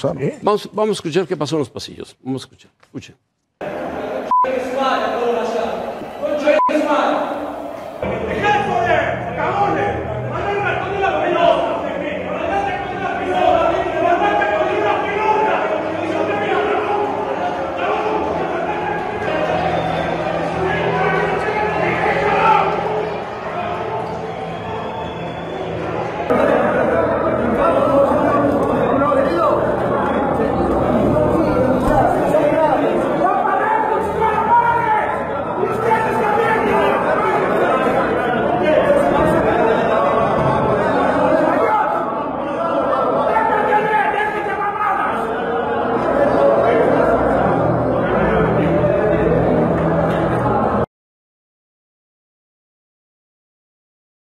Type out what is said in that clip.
claro. Vamos a escuchar qué pasó en los pasillos. Vamos a escuchar. Escuchen. Smile.